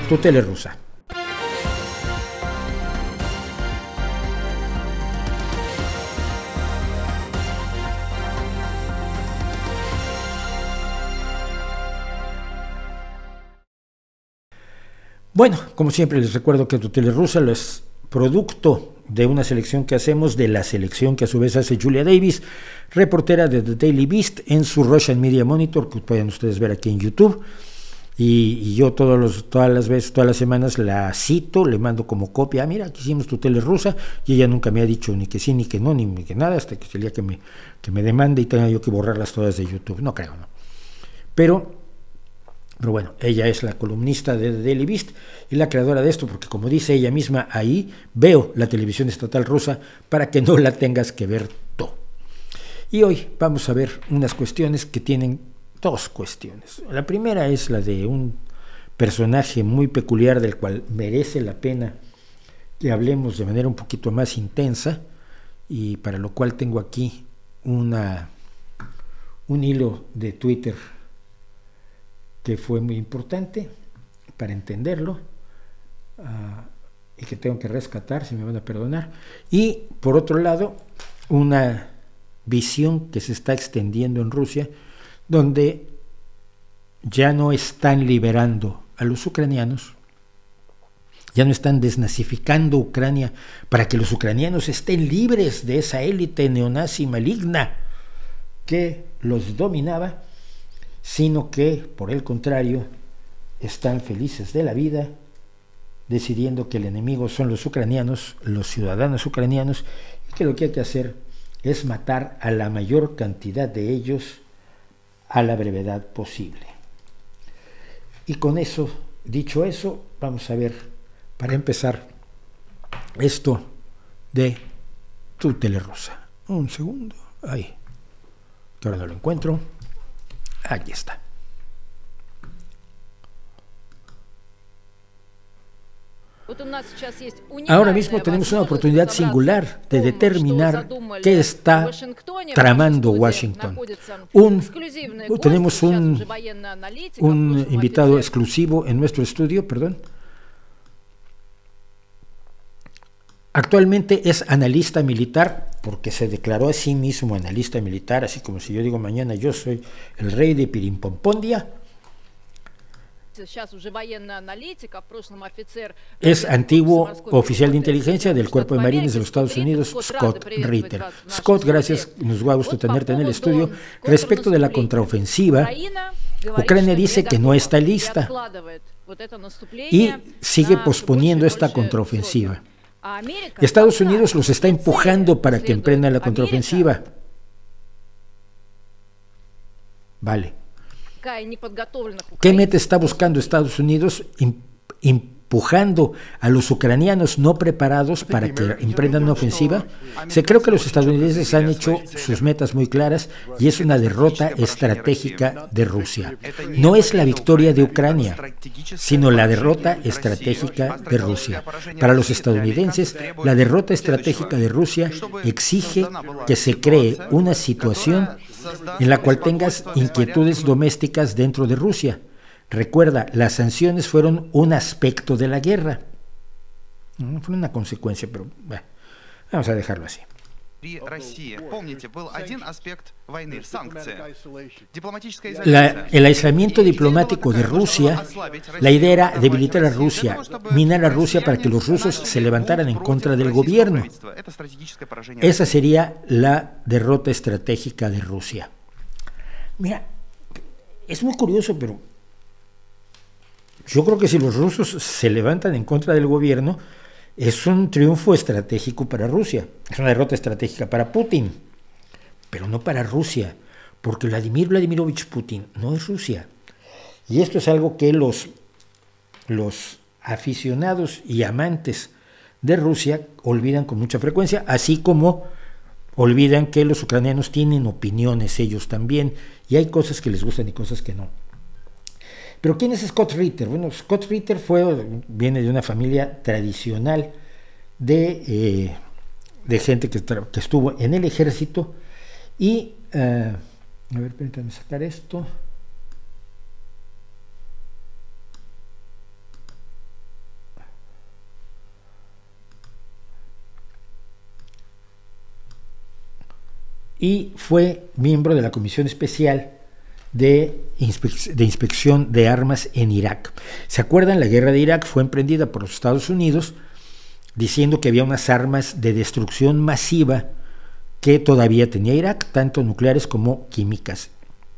Tu Tele Rusa. Bueno, como siempre les recuerdo que Tu Tele Rusa es producto de una selección que hacemos, de la selección que a su vez hace Julia Davis, reportera de The Daily Beast en su Russian Media Monitor, que pueden ustedes ver aquí en YouTube. Y yo todas las semanas la cito, le mando como copia, mira, aquí hicimos Tu Tele Rusa, y ella nunca me ha dicho ni que sí, ni que no, ni que nada, hasta que sería que me demande y tenga yo que borrarlas todas de YouTube. No creo, ¿no? Pero bueno, ella es la columnista de The Daily Beast y la creadora de esto, porque como dice ella misma, ahí veo la televisión estatal rusa para que no la tengas que ver tú. Y hoy vamos a ver unas cuestiones que tienen dos cuestiones. La primera es la de un personaje muy peculiar del cual merece la pena que hablemos de manera un poquito más intensa, y para lo cual tengo aquí un hilo de Twitter que fue muy importante para entenderlo, y que tengo que rescatar, si me van a perdonar. Y por otro lado, una visión que se está extendiendo en Rusia, donde ya no están liberando a los ucranianos, ya no están desnazificando Ucrania para que los ucranianos estén libres de esa élite neonazi maligna que los dominaba, sino que, por el contrario, están felices de la vida, decidiendo que el enemigo son los ucranianos, los ciudadanos ucranianos, y que lo que hay que hacer es matar a la mayor cantidad de ellos a la brevedad posible. Y con eso, dicho eso, vamos a ver, para empezar, esto de Tu Tele Rusa. Un segundo, ahí, que ahora no lo encuentro. Aquí está. Ahora mismo tenemos una oportunidad singular de determinar qué está tramando Washington. Tenemos un invitado exclusivo en nuestro estudio, Actualmente es analista militar, porque se declaró a sí mismo analista militar, así como si yo digo mañana yo soy el rey de Pirimpompondia. Es antiguo oficial de inteligencia del Cuerpo de Marines de los Estados Unidos, Scott Ritter. Scott, gracias, nos va a gusto tenerte en el estudio. Respecto de la contraofensiva, Ucrania dice que no está lista y sigue posponiendo esta contraofensiva. Estados Unidos los está empujando para que emprendan la contraofensiva. Vale. ¿Qué meta está buscando Estados Unidos? Empujando a los ucranianos no preparados para que emprendan una ofensiva. Creo que los estadounidenses han hecho sus metas muy claras y es una derrota estratégica de Rusia. No es la victoria de Ucrania, sino la derrota estratégica de Rusia. Para los estadounidenses, la derrota estratégica de Rusia exige que se cree una situación en la cual tengas inquietudes domésticas dentro de Rusia. Recuerda, las sanciones fueron un aspecto de la guerra. No fue una consecuencia, pero bueno, vamos a dejarlo así. El aislamiento diplomático de Rusia, la idea era debilitar a Rusia, minar a Rusia para que los rusos se levantaran en contra del gobierno. Esa sería la derrota estratégica de Rusia. Mira, es muy curioso, pero yo creo que si los rusos se levantan en contra del gobierno, es un triunfo estratégico para Rusia, es una derrota estratégica para Putin, pero no para Rusia, porque Vladimir Vladimirovich Putin no es Rusia. Y esto es algo que los aficionados y amantes de Rusia olvidan con mucha frecuencia, así como olvidan que los ucranianos tienen opiniones ellos también, y hay cosas que les gustan y cosas que no. Pero ¿quién es Scott Ritter? Bueno, Scott Ritter viene de una familia tradicional de gente que estuvo en el ejército y, a ver, permítanme sacar esto. y fue miembro de la Comisión Especial de Inspección de Armas en Irak. ¿Se acuerdan? La guerra de Irak fue emprendida por los Estados Unidos diciendo que había unas armas de destrucción masiva que todavía tenía Irak, tanto nucleares como químicas.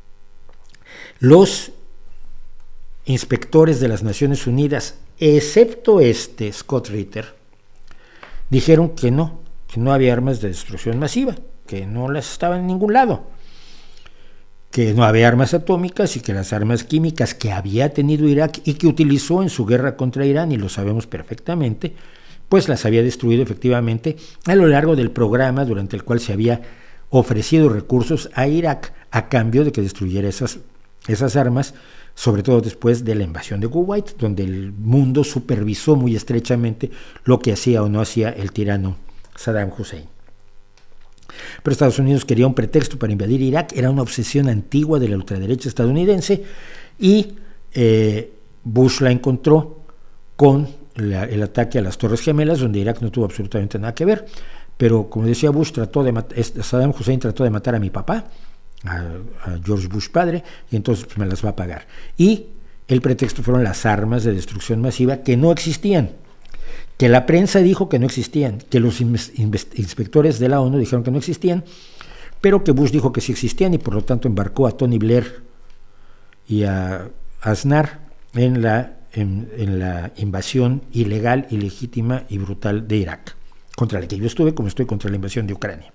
Los inspectores de las Naciones Unidas, excepto Scott Ritter, dijeron que no había armas de destrucción masiva, que no las estaban en ningún lado, que no había armas atómicas y que las armas químicas que había tenido Irak y que utilizó en su guerra contra Irán, y lo sabemos perfectamente, pues las había destruido efectivamente a lo largo del programa durante el cual se había ofrecido recursos a Irak a cambio de que destruyera esas armas, sobre todo después de la invasión de Kuwait, donde el mundo supervisó muy estrechamente lo que hacía o no hacía el tirano Saddam Hussein. Pero Estados Unidos quería un pretexto para invadir Irak, era una obsesión antigua de la ultraderecha estadounidense, y Bush la encontró con el ataque a las Torres Gemelas, donde Irak no tuvo absolutamente nada que ver, pero como decía Bush, Saddam Hussein trató de matar a mi papá, a George Bush padre, y entonces pues, me las va a pagar. Y el pretexto fueron las armas de destrucción masiva que no existían, que la prensa dijo que no existían, que los inspectores de la ONU dijeron que no existían, pero que Bush dijo que sí existían, y por lo tanto embarcó a Tony Blair y a Aznar en la invasión ilegal, ilegítima y brutal de Irak, contra la que yo estuve, como estoy contra la invasión de Ucrania.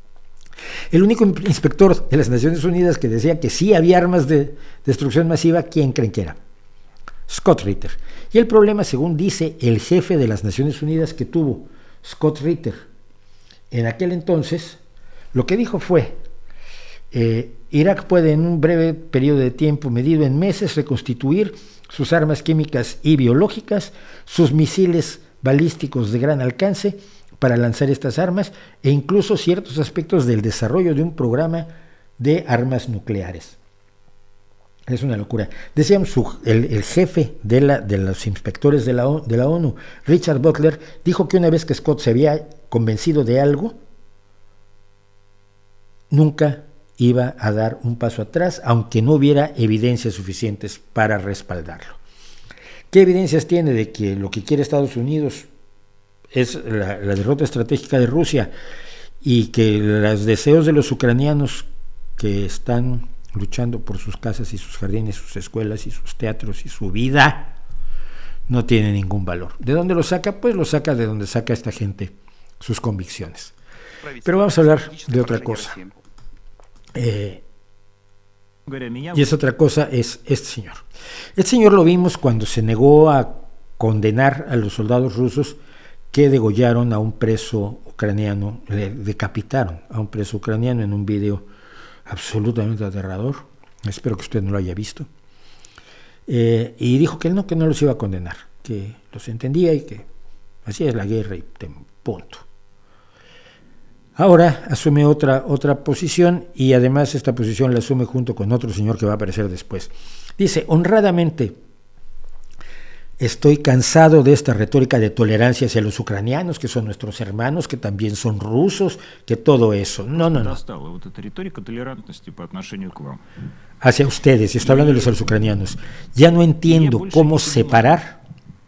El único inspector de las Naciones Unidas que decía que sí había armas de destrucción masiva, ¿quién creen que era? Scott Ritter. Y el problema, según dice el jefe de las Naciones Unidas que tuvo Scott Ritter en aquel entonces, lo que dijo fue: Irak puede en un breve periodo de tiempo medido en meses reconstituir sus armas químicas y biológicas, sus misiles balísticos de gran alcance para lanzar estas armas, e incluso ciertos aspectos del desarrollo de un programa de armas nucleares. Es una locura. Decíamos, el jefe de los inspectores de la ONU, Richard Butler, dijo que una vez que Scott se había convencido de algo, nunca iba a dar un paso atrás, aunque no hubiera evidencias suficientes para respaldarlo. ¿Qué evidencias tiene de que lo que quiere Estados Unidos es la derrota estratégica de Rusia, y que los deseos de los ucranianos que están luchando por sus casas y sus jardines, sus escuelas y sus teatros y su vida no tienen ningún valor? ¿De dónde lo saca? Pues lo saca de donde saca esta gente sus convicciones. Pero vamos a hablar de otra cosa. Y esa otra cosa es este señor. Este señor lo vimos cuando se negó a condenar a los soldados rusos que degollaron a un preso ucraniano, le decapitaron a un preso ucraniano en un video absolutamente aterrador. Espero que usted no lo haya visto. Y dijo que no los iba a condenar, que los entendía y que así es la guerra y punto. Ahora asume otra posición, y además esta posición la asume junto con otro señor que va a aparecer después. Dice: honradamente, estoy cansado de esta retórica de tolerancia hacia los ucranianos, que son nuestros hermanos, que también son rusos, que todo eso. No. Hacia ustedes, y está hablando de los ucranianos. Ya no entiendo cómo separar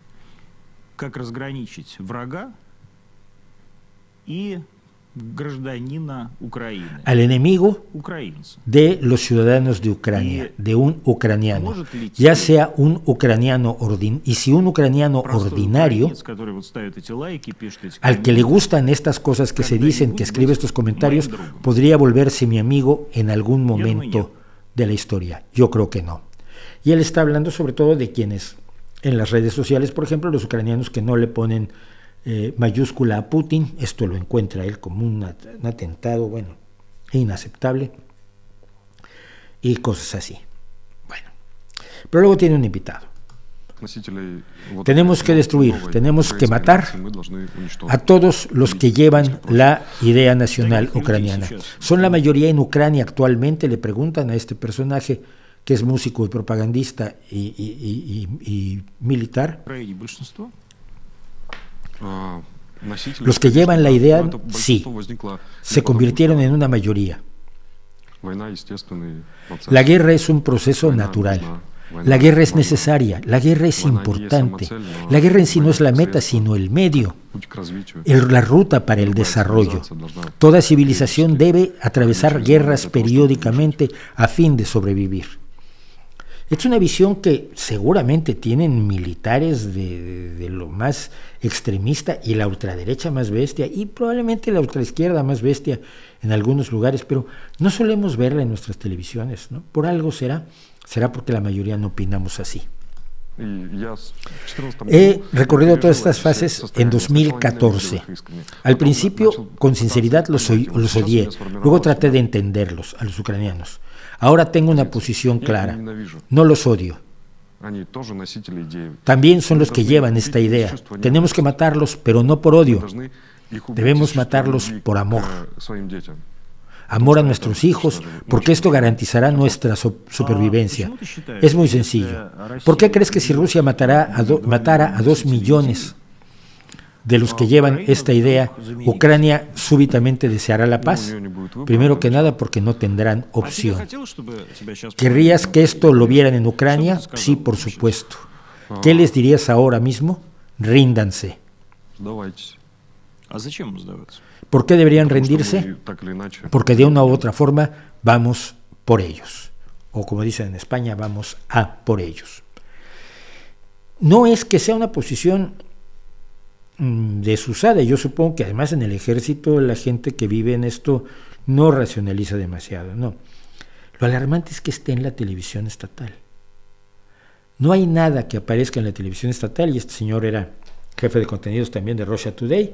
al enemigo de los ciudadanos de Ucrania, de un ucraniano, ya sea un ucraniano y si un ucraniano ordinario al que le gustan estas cosas que se dicen, que escribe estos comentarios, podría volverse mi amigo en algún momento de la historia. Yo creo que no. Y él está hablando sobre todo de quienes en las redes sociales, por ejemplo, los ucranianos que no le ponen mayúscula a Putin. Esto lo encuentra él como un atentado, bueno, inaceptable, y cosas así. Bueno, pero luego tiene un invitado. Tenemos que destruir, tenemos que matar a todos los que llevan la idea nacional ucraniana. Son la mayoría en Ucrania actualmente. Le preguntan a este personaje, que es músico y propagandista y militar, Los que llevan la idea, sí, se convirtieron en una mayoría. La guerra es un proceso natural. La guerra es necesaria, la guerra es importante. La guerra en sí no es la meta, sino el medio, la ruta para el desarrollo. Toda civilización debe atravesar guerras periódicamente a fin de sobrevivir. Es una visión que seguramente tienen militares de lo más extremista y la ultraderecha más bestia y probablemente la ultraizquierda más bestia en algunos lugares, pero no solemos verla en nuestras televisiones, ¿no? Por algo será porque la mayoría no opinamos así. He recorrido todas estas fases en 2014. Al principio, con sinceridad, los odié. Luego traté de entenderlos, a los ucranianos. Ahora tengo una posición clara. No los odio. También son los que llevan esta idea. Tenemos que matarlos, pero no por odio. Debemos matarlos por amor. Amor a nuestros hijos, porque esto garantizará nuestra supervivencia. Es muy sencillo. ¿Por qué crees que si Rusia matara a 2 millones de los que llevan esta idea, Ucrania súbitamente deseará la paz? Primero que nada porque no tendrán opción. ¿Querrías que esto lo vieran en Ucrania? Sí, por supuesto. ¿Qué les dirías ahora mismo? Ríndanse. ¿Por qué deberían rendirse? Porque de una u otra forma vamos por ellos. O como dicen en España, vamos a por ellos. No es que sea una posición desusada. Yo supongo que además en el ejército la gente que vive en esto no racionaliza demasiado. No. Lo alarmante es que esté en la televisión estatal. No hay nada que aparezca en la televisión estatal, y este señor era jefe de contenidos también de Russia Today,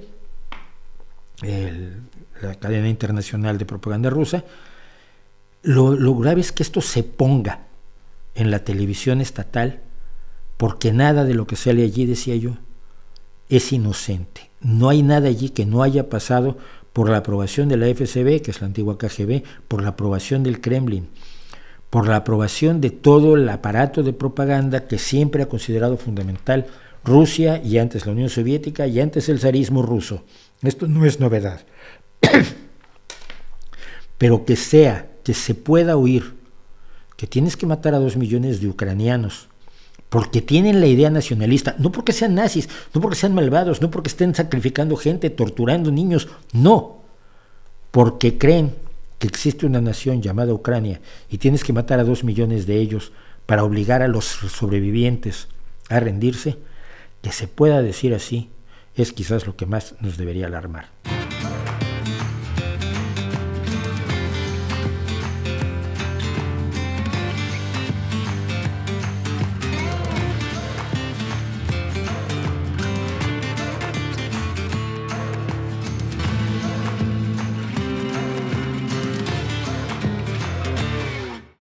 la cadena internacional de propaganda rusa. Lo grave es que esto se ponga en la televisión estatal, porque nada de lo que sale allí, decía yo, es inocente. No hay nada allí que no haya pasado por la aprobación de la FSB, que es la antigua KGB, por la aprobación del Kremlin, por la aprobación de todo el aparato de propaganda que siempre ha considerado fundamental Rusia, y antes la Unión Soviética, y antes el zarismo ruso. Esto no es novedad. Pero que se pueda oír que tienes que matar a 2 millones de ucranianos porque tienen la idea nacionalista, no porque sean nazis, no porque sean malvados, no porque estén sacrificando gente, torturando niños, no, porque creen que existe una nación llamada Ucrania y tienes que matar a 2 millones de ellos para obligar a los sobrevivientes a rendirse. Que se pueda decir así es quizás lo que más nos debería alarmar.